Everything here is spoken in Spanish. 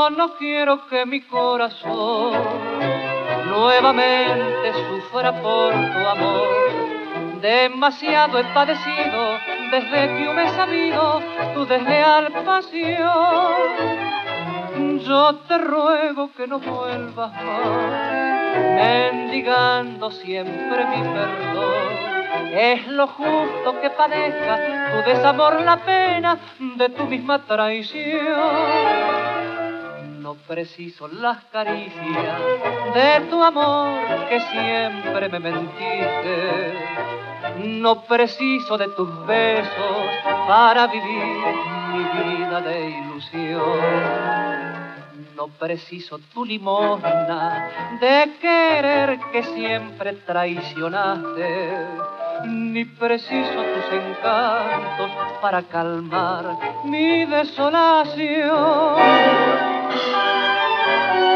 no quiero que mi corazón nuevamente sufra por tu amor. Demasiado he padecido desde que hube sabido tu desleal pasión. Yo te ruego que no vuelvas más, mendigando siempre mi perdón. Es lo justo que padezca tu desamor la pena de tu misma traición. No preciso las caricias de tu amor que siempre me mentiste. No preciso de tus besos para vivir mi vida de ilusión. No preciso tu limosna de querer que siempre traicionaste, ni preciso tus encantos para calmar mi desolación.